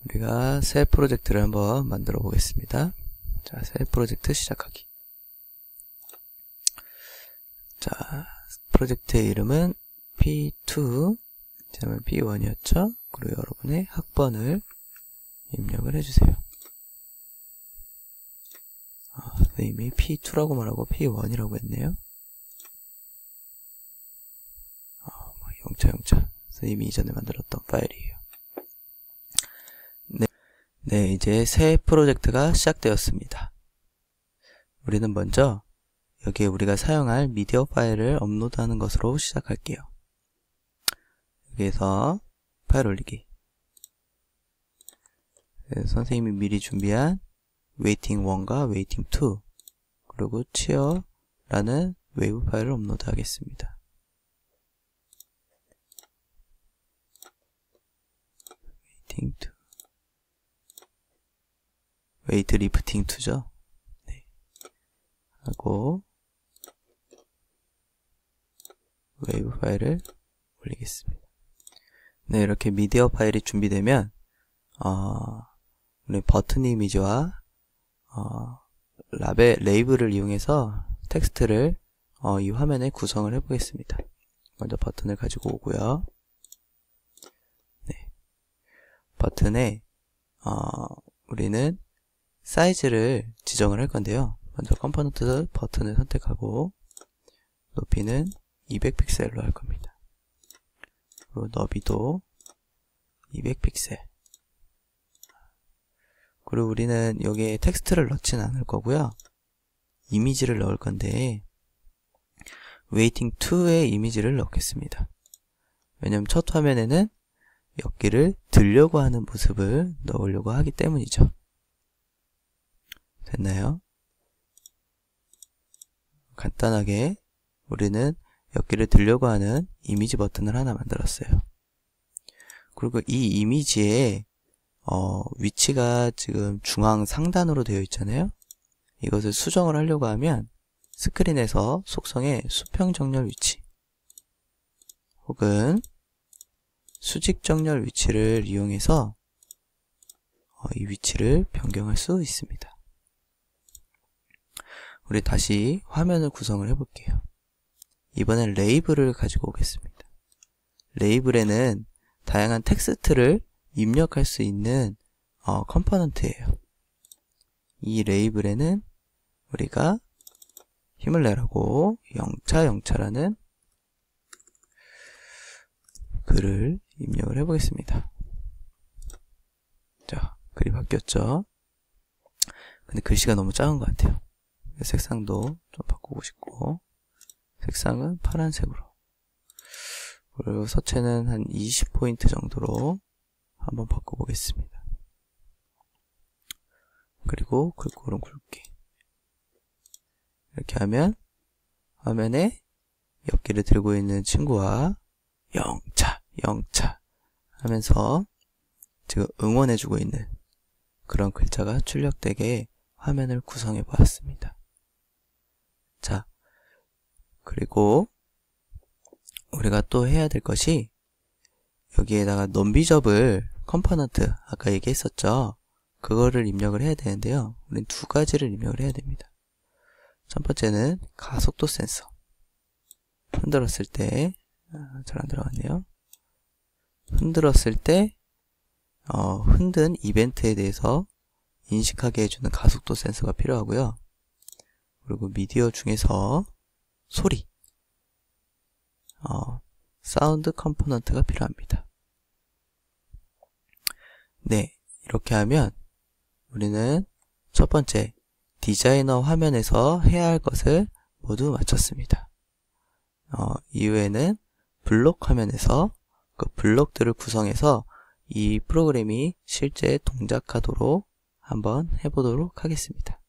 우리가 새 프로젝트를 한번 만들어 보겠습니다. 자, 새 프로젝트 시작하기. 자, 프로젝트의 이름은 P2, 다음에 P1이었죠? 그리고 여러분의 학번을 입력을 해주세요. 이미 P2라고 말하고 P1이라고 했네요. 영차. 이미 이전에 만들었던 파일이에요. 네, 이제 새 프로젝트가 시작되었습니다. 우리는 먼저 여기에 우리가 사용할 미디어 파일을 업로드하는 것으로 시작할게요. 여기에서 파일 올리기. 선생님이 미리 준비한 웨이팅 1과 웨이팅 2 그리고 치어라는 웨이브 파일을 업로드 하겠습니다. 웨이팅 2 웨이트 리프팅 2죠. 네. 하고 웨이브 파일을 올리겠습니다. 네, 이렇게 미디어 파일이 준비되면 우리 버튼 이미지와 레이블을 이용해서 텍스트를 이 화면에 구성을 해보겠습니다. 먼저 버튼을 가지고 오고요. 네. 버튼에 우리는 사이즈를 지정을 할 건데요. 먼저 컴포넌트 버튼을 선택하고 높이는 200픽셀로 할 겁니다. 그리고 너비도 200픽셀. 그리고 우리는 여기에 텍스트를 넣지는 않을 거고요. 이미지를 넣을 건데 웨이팅 2의 이미지를 넣겠습니다. 왜냐면 첫 화면에는 엽기를 들려고 하는 모습을 넣으려고 하기 때문이죠. 됐나요? 간단하게 우리는 엽기를 들려고 하는 이미지 버튼을 하나 만들었어요. 그리고 이 이미지에 위치가 지금 중앙 상단으로 되어 있잖아요. 이것을 수정을 하려고 하면 스크린에서 속성의 수평 정렬 위치 혹은 수직 정렬 위치를 이용해서 이 위치를 변경할 수 있습니다. 우리 다시 화면을 구성을 해볼게요. 이번엔 레이블을 가지고 오겠습니다. 레이블에는 다양한 텍스트를 입력할 수 있는 컴포넌트예요. 이 레이블에는 우리가 힘을 내라고 영차라는 글을 입력을 해보겠습니다. 자, 글이 바뀌었죠? 근데 글씨가 너무 작은 것 같아요. 색상도 좀 바꾸고 싶고 색상은 파란색으로 그리고 서체는 한 20포인트 정도로 한번 바꿔보겠습니다. 그리고 글꼴은 굵게 이렇게 하면 화면에 엽기를 들고 있는 친구와 영차 하면서 지금 응원해주고 있는 그런 글자가 출력되게 화면을 구성해 보았습니다. 자, 그리고 우리가 또 해야 될 것이 여기에다가 넘비접을 컴포넌트 아까 얘기했었죠. 그거를 입력을 해야 되는데요. 우린 두 가지를 입력을 해야 됩니다. 첫 번째는 가속도 센서. 흔들었을 때 잘 안 들어갔네요. 흔들었을 때 흔든 이벤트에 대해서 인식하게 해주는 가속도 센서가 필요하고요. 그리고 미디어 중에서 소리 사운드 컴포넌트가 필요합니다. 네, 이렇게 하면 우리는 첫 번째 디자이너 화면에서 해야 할 것을 모두 마쳤습니다. 이후에는 블록 화면에서 그 블록들을 구성해서 이 프로그램이 실제 동작하도록 한번 해보도록 하겠습니다.